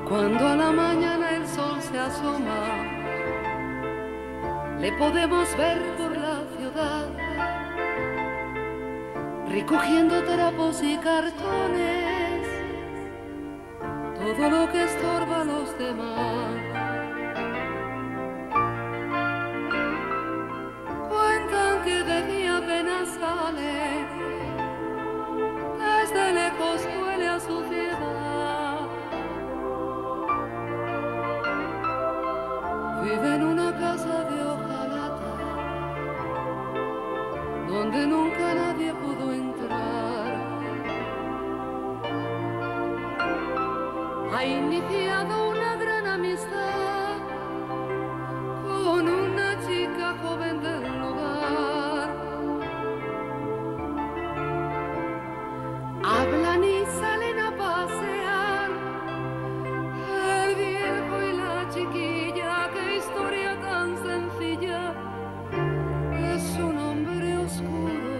Cuando a la mañana el sol se asoma, le podemos ver por la ciudad, recogiendo trapos y cartones, todo lo que estorba a los demás. Cuentan que de día apenas sale, desde lejos huele a suciedad. Vive en una casa de hojalata, donde nunca nadie pudo entrar. Ha iniciado una gran amistad con una chica joven del lugar. Hablan y salen a pasear, el viejo y la chiquilla. Qué historia tan sencilla, es un hombre oscuro.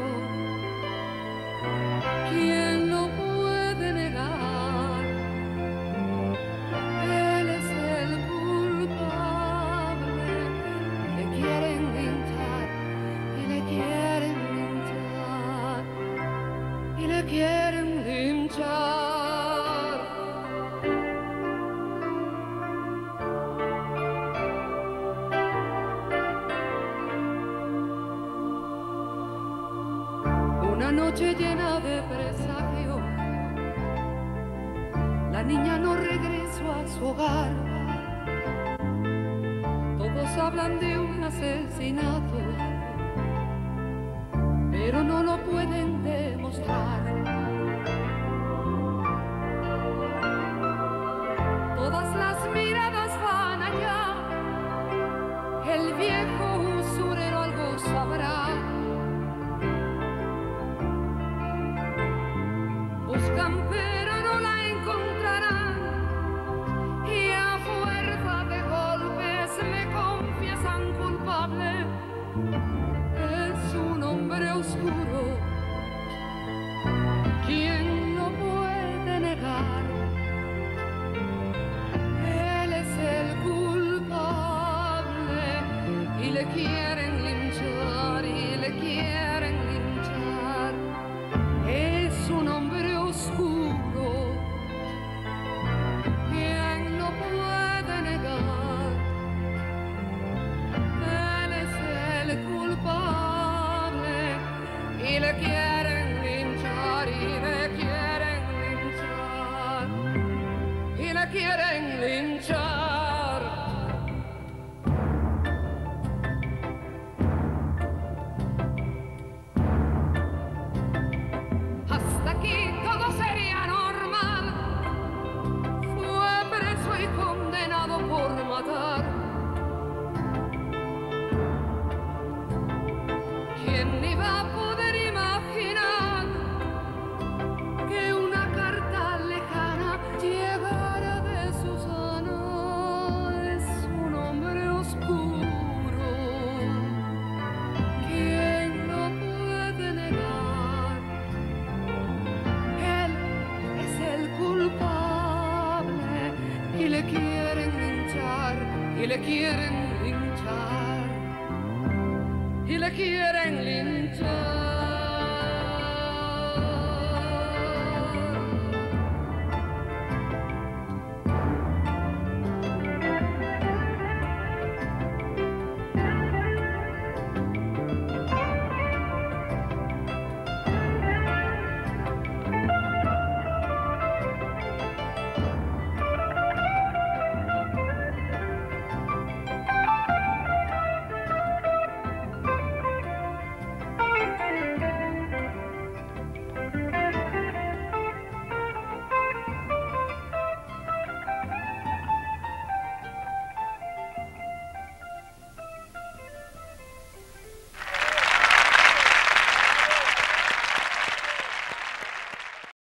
¿Quién lo puede negar? Él es el culpable. Le quieren linchar y le quieren linchar y le quieren linchar. Una noche llena de presagio, la niña no regresó a su hogar. Todos hablan de un asesinato, pero no lo pueden demostrar. Todas las miradas van allá, el viejo usurero algo sabrá. Buscan pero no la encontrarán, y a fuerza de golpes le confiesan culpable. Es un hombre oscuro, ¿quién no puede negar? Él es el culpable y le quieren linchar y le quieren linchar. Es un hombre oscuro, ¿quién no puede negar? Él es el culpable y le quieren linchar y le quieren linchar y le quieren linchar. Hasta aquí todo sería normal. Fue preso y condenado por matar. ¿Quién iba a poder imaginar que una carta lejana llegara de Susana? Es un hombre oscuro, ¿quién no puede negar? Él es el culpable y le quieren linchar y le quieren linchar y le quieren